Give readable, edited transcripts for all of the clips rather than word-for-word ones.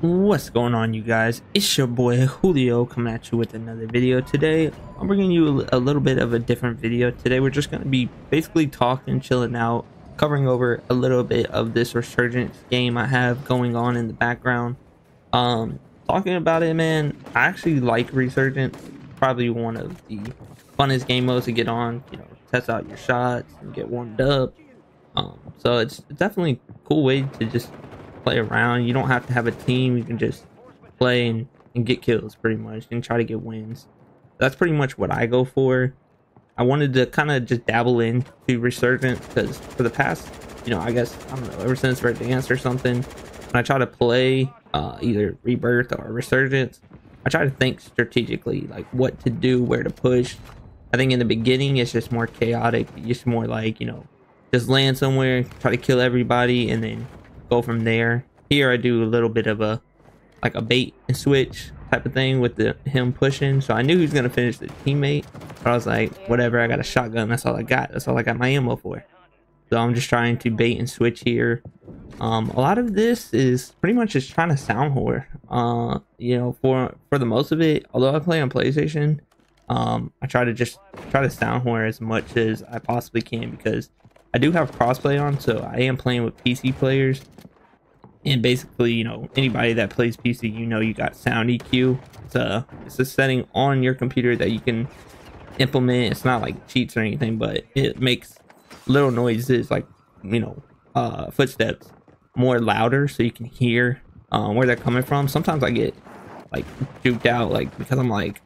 What's going on, you guys? It's your boy Julio coming at you with another video. Today I'm bringing you a little bit of a different video. Today we're just going to be basically talking, chilling out, covering over a little bit of this Resurgence game I have going on in the background. Talking about it, man, I actually like Resurgence. Probably one of the funnest game modes to get on, test out your shots and get warmed up. So it's definitely a cool way to just play around. You don't have to have a team. You can just play and get kills pretty much and try to get wins. That's pretty much what I go for. I wanted to kind of just dabble into Resurgence because for the past, I guess, I don't know, ever since Verdansk or something, when I try to play either Rebirth or Resurgence, I try to think strategically, like what to do, where to push. I think in the beginning it's just more chaotic. It's just more like, just land somewhere, try to kill everybody, and then go from there. Here I do a little bit of a bait and switch type of thing with him pushing. So I knew he was gonna finish the teammate, but I was like, whatever, I got a shotgun, that's all I got. That's all I got my ammo for. So I'm just trying to bait and switch here. A lot of this is pretty much just trying to sound whore. For the most of it, although I play on PlayStation, I try to sound whore as much as I possibly can because I do have crossplay on, so I am playing with PC players. And basically, anybody that plays PC, you got sound EQ. It's a setting on your computer that you can implement. It's not like cheats or anything, but it makes little noises like, footsteps more louder so you can hear where they're coming from. Sometimes I get like juked out, like, because I'm like,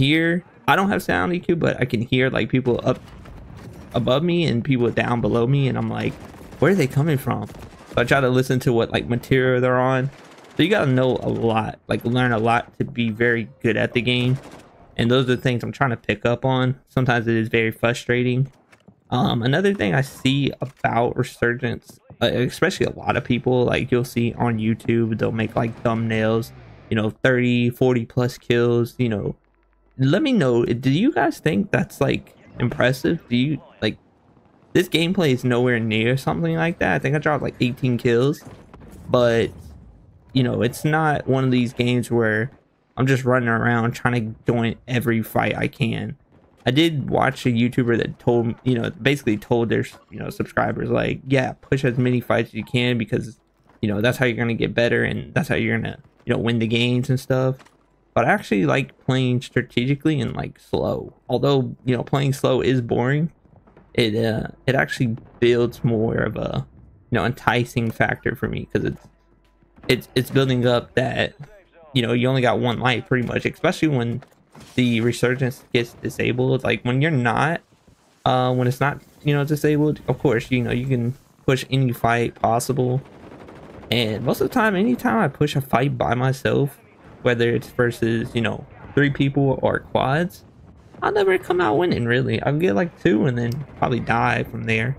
I don't have sound EQ, but I can hear like people up above me and people down below me, and I'm like, where are they coming from? So I try to listen to what like material they're on. So you gotta know a lot, like learn a lot to be very good at the game. And those are the things I'm trying to pick up on. Sometimes it is very frustrating. Another thing I see about Resurgence, especially a lot of people, like you'll see on YouTube, they'll make like thumbnails, 30, 40 plus kills. Let me know, do you guys think that's like impressive? Do you like this gameplay is nowhere near something like that? I think I dropped like 18 kills, but it's not one of these games where I'm just running around trying to join every fight I can. I did watch a YouTuber that told, basically told their subscribers, like, yeah, push as many fights as you can because that's how you're gonna get better and that's how you're gonna win the games and stuff. But I actually like playing strategically and like slow. Although playing slow is boring, it actually builds more of a enticing factor for me because it's building up that you only got one life pretty much, especially when the Resurgence gets disabled. Like when you're not when it's not disabled, of course you can push any fight possible, and most of the time, anytime I push a fight by myself, whether it's versus 3 people or quads, I'll never come out winning really. I'll get like 2 and then probably die from there.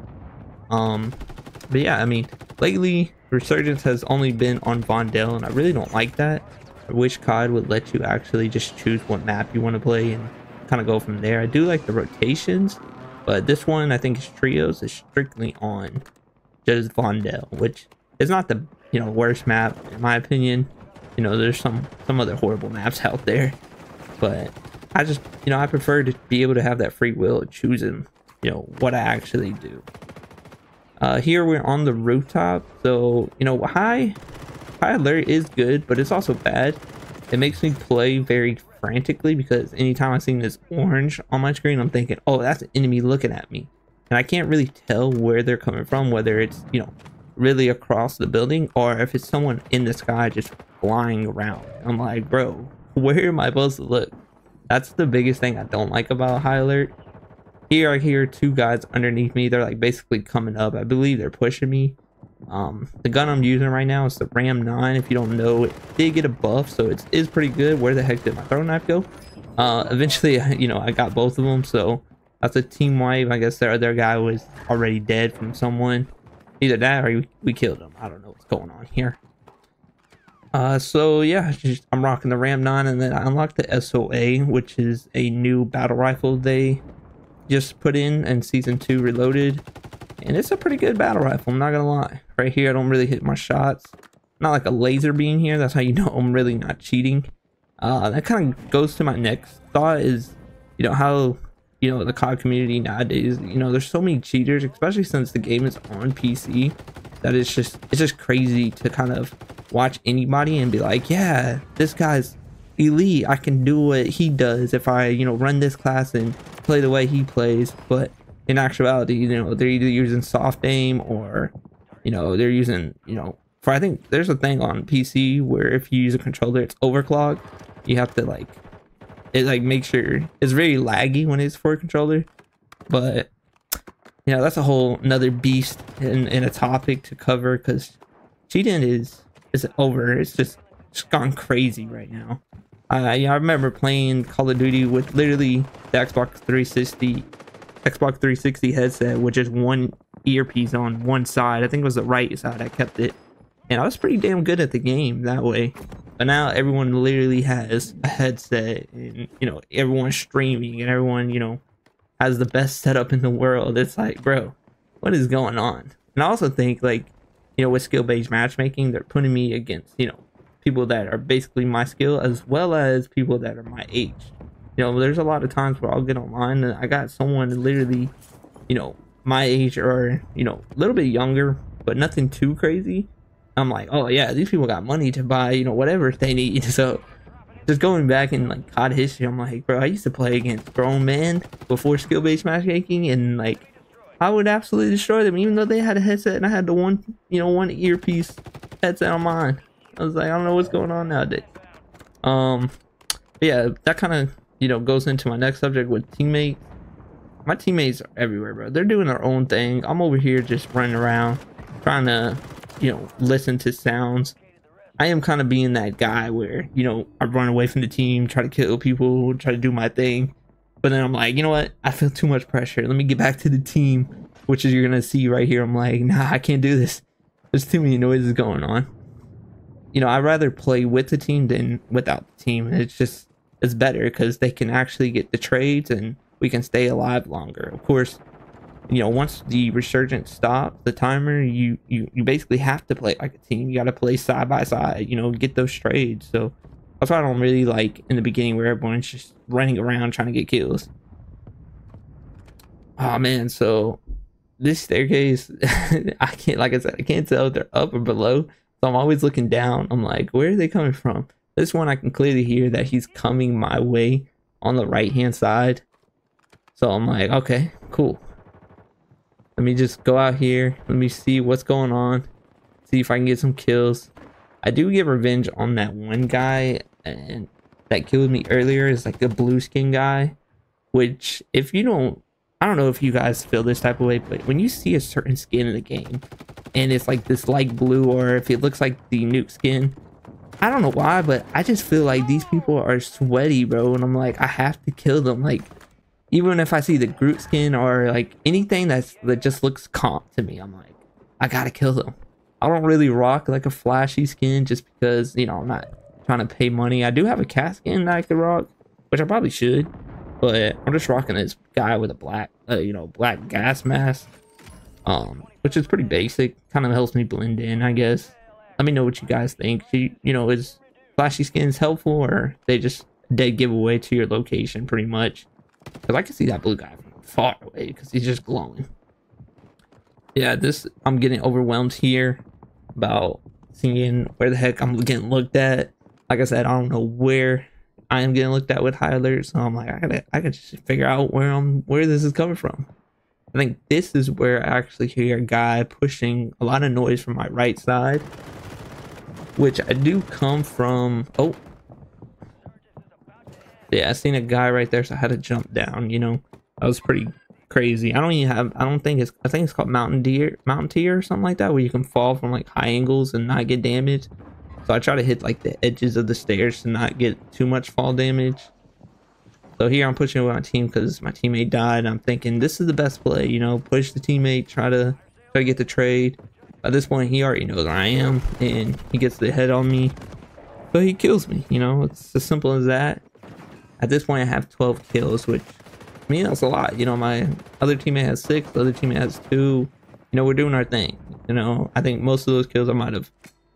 But yeah, I mean, lately Resurgence has only been on Vondel, and I really don't like that. I wish COD would let you actually just choose what map you want to play and kind of go from there. I do like the rotations, but this one I think is trios is strictly on just Vondel, which is not the worst map in my opinion. There's some other horrible maps out there, but I just I prefer to be able to have that free will of choosing what I actually do. Here we're on the rooftop, so high alert is good, but it's also bad. It makes me play very frantically because anytime I see this orange on my screen, I'm thinking, oh, that's an enemy looking at me, and I can't really tell where they're coming from, whether it's really across the building or if it's someone in the sky just flying around. I'm like, bro, where am I supposed to look? That's the biggest thing I don't like about high alert. Here I hear 2 guys underneath me. They're like basically coming up. I believe they're pushing me. The gun I'm using right now is the Ram 9. If you don't know, it did get a buff, so it is pretty good. Where the heck did my throw knife go? Eventually I got both of them, so that's a team wipe. I guess their other guy was already dead from someone. Either that or we killed him. I don't know what's going on here. So yeah, I'm rocking the Ram 9, and then I unlocked the SOA, which is a new battle rifle they just put in Season 2 Reloaded, and it's a pretty good battle rifle, I'm not gonna lie. Right here I don't really hit my shots. not like a laser beam here. That's how you know I'm really not cheating. That kind of goes to my next thought is, you know, how, you know, the COD community nowadays, you know, there's so many cheaters, especially since the game is on PC, that it's just crazy to kind of watch anybody and be like, yeah, this guy's elite, I can do what he does if I, you know, run this class and play the way he plays. But in actuality, you know, they're either using soft aim or, you know, they're using, you know, for, I think there's a thing on PC where if you use a controller, it's overclocked. You have to like, it like make sure it's very laggy when it's for a controller. But you know, that's a whole another beast in a topic to cover, because cheating is over. It's just gone crazy right now. Yeah, I remember playing Call of Duty with literally the Xbox 360 headset with just one earpiece on one side. I think it was the right side. I kept it, and I was pretty damn good at the game that way. But now everyone literally has a headset, and you know, everyone's streaming, and everyone, you know, has the best setup in the world. It's like, bro, what is going on? And I also think, like, you know, with skill-based matchmaking, they're putting me against, you know, people that are basically my skill as well as people that are my age. You know, there's a lot of times where I'll get online and I got someone literally, you know, my age or, you know, a little bit younger, but nothing too crazy. I'm like, oh yeah, these people got money to buy, you know, whatever they need. So just going back in like COD history, I'm like, bro, I used to play against grown men before skill-based matchmaking, and like I would absolutely destroy them, even though they had a headset and I had the one earpiece headset on mine. I was like, I don't know what's going on nowadays. But yeah, that kind of, you know, goes into my next subject with teammates. My teammates are everywhere, bro. They're doing their own thing. I'm over here just running around trying to, you know, listen to sounds. I am kind of being that guy where, you know, I run away from the team, try to kill people, try to do my thing. But then I'm like, you know what? I feel too much pressure. Let me get back to the team, which is you're going to see right here. I'm like, nah, I can't do this. There's too many noises going on. You know, I'd rather play with the team than without the team. It's better because they can actually get the trades and we can stay alive longer. Of course, you know, once the resurgence stops, the timer, you basically have to play like a team. You got to play side by side, you know, get those trades. So that's why I don't really like in the beginning where everyone's just running around trying to get kills. Oh man, so this staircase, I can't, like I said, I can't tell if they're up or below. So I'm always looking down. I'm like, where are they coming from? This one, I can clearly hear that he's coming my way on the right hand side. So I'm like, okay, cool. Let me just go out here. Let me see what's going on. See if I can get some kills. I do get revenge on that one guy and that killed me earlier. Is like the blue skin guy. Which, if you don't, I don't know if you guys feel this type of way, but when you see a certain skin in the game and it's like this light blue, or if it looks like the nuke skin, I don't know why, but I just feel like these people are sweaty, bro. And I'm like, I have to kill them. Like, even if I see the Groot skin or like anything that just looks comp to me, I'm like, I gotta kill them. I don't really rock like a flashy skin just because, you know, I'm not trying to pay money. I do have a cat skin that I could rock, which I probably should, but I'm just rocking this guy with a black, you know, black gas mask, which is pretty basic. Kind of helps me blend in, I guess. Let me know what you guys think. You know, is flashy skins helpful, or they just a dead giveaway to your location pretty much? Because I can see that blue guy from far away because he's just glowing. Yeah, I'm getting overwhelmed here about seeing where the heck I'm getting looked at. Like I said, I don't know where I am getting looked at with high alert, so I'm like, I gotta just figure out where this is coming from. I think this is where I actually hear a guy pushing a lot of noise from my right side, which I do come from. Oh. Yeah, I seen a guy right there, so I had to jump down, you know. That was pretty crazy. I think it's called Mountain Tier or something like that, where you can fall from like high angles and not get damaged. So I try to hit like the edges of the stairs to not get too much fall damage. So here I'm pushing with my team because my teammate died, and I'm thinking this is the best play, you know, push the teammate, try to get the trade. At this point, he already knows where I am, and he gets the head on me, so he kills me, you know. It's as simple as that. At this point, I have 12 kills, which, I mean, that's a lot. You know, my other teammate has 6, the other teammate has 2. You know, we're doing our thing. You know, I think most of those kills I might have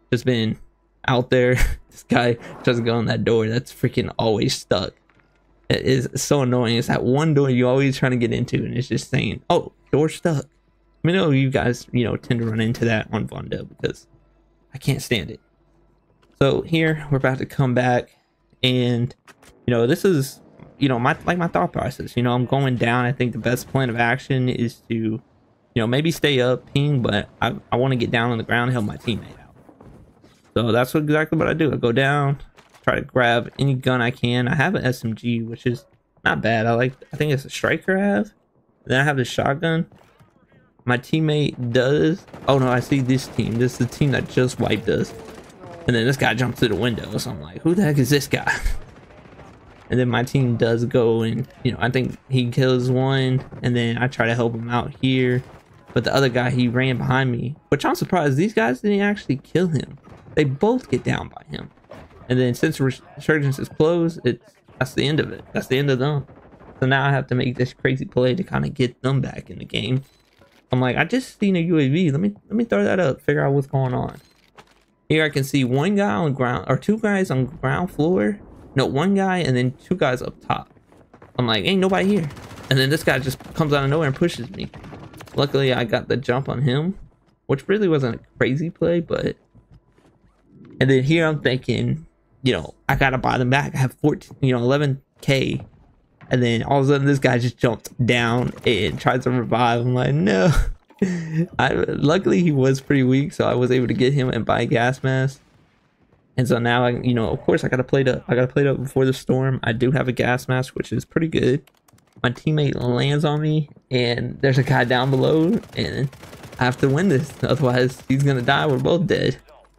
just been out there. This guy doesn't go in that door. That's freaking always stuck. It is so annoying. It's that one door you always trying to get into, and it's just saying, "Oh, door stuck." I know you guys, tend to run into that on Vonda because I can't stand it. So here we're about to come back, and this is my thought process. I'm going down. I think the best plan of action is to maybe stay up, ping, but I want to get down on the ground and help my teammate out. So that's exactly what I do. I go down, try to grab any gun I can. I have an SMG, which is not bad. I think it's a striker I have. Then I have the shotgun. My teammate does. Oh no, I see this team. This is the team that just wiped us. And then this guy jumps through the window. So I'm like, who the heck is this guy? And then my team does go and, I think he kills one. And then I try to help him out here. But the other guy, he ran behind me. Which I'm surprised these guys didn't actually kill him. They both get down by him. And then since Resurgence is closed, that's the end of it. That's the end of them. So now I have to make this crazy play to kind of get them back in the game. I'm like, I just seen a UAV. Let me throw that up, figure out what's going on. Here I can see one guy on ground, or two guys on ground floor. No, one guy and then two guys up top. I'm like, ain't nobody here. And then this guy just comes out of nowhere and pushes me. Luckily, I got the jump on him, which really wasn't a crazy play, but. And then here I'm thinking, I gotta buy them back. I have 11K. And then all of a sudden this guy just jumped down and tried to revive. I'm like, no. Luckily he was pretty weak, so I was able to get him and buy a gas mask. And so now of course I gotta plate up before the storm. I do have a gas mask, which is pretty good. My teammate lands on me and there's a guy down below, and I have to win this. Otherwise he's gonna die. We're both dead.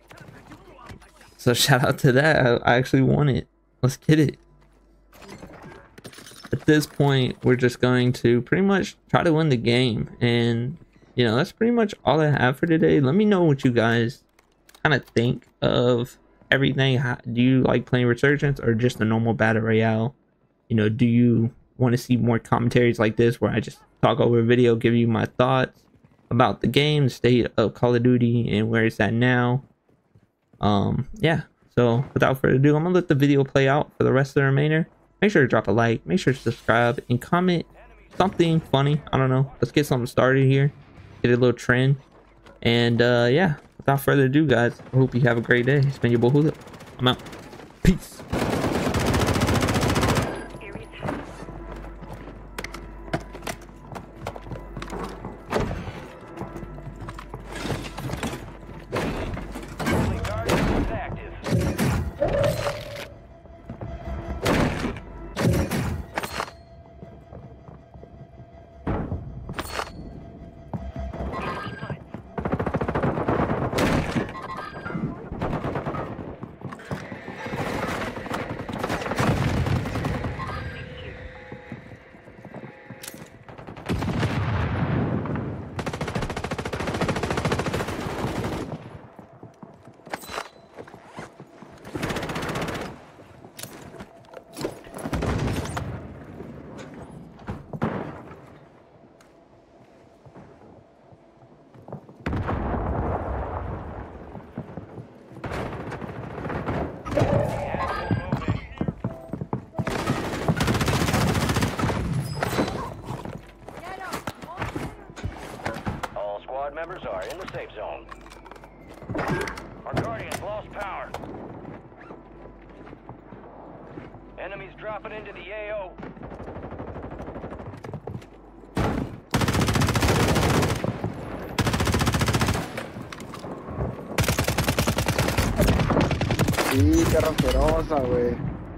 So shout out to that. I actually won it. Let's get it. At this point, we're just going to pretty much try to win the game. And, that's pretty much all I have for today. Let me know what you guys kind of think of everything. Do you like playing Resurgence or just a normal Battle Royale? Do you want to see more commentaries like this where I just talk over a video, give you my thoughts about the game, the state of Call of Duty, and where it's at now? Yeah. So without further ado, I'm going to let the video play out for the rest of the remainder. Make sure to drop a like, make sure to subscribe, and comment something funny. I don't know. Let's get something started here. Get a little trend. And yeah, without further ado, guys, I hope you have a great day. It's been your boy Julio. I'm out. Peace. Members are in the safe zone. Our Guardian's lost power. Enemies dropping into the AO. Sí, qué asquerosa, güey.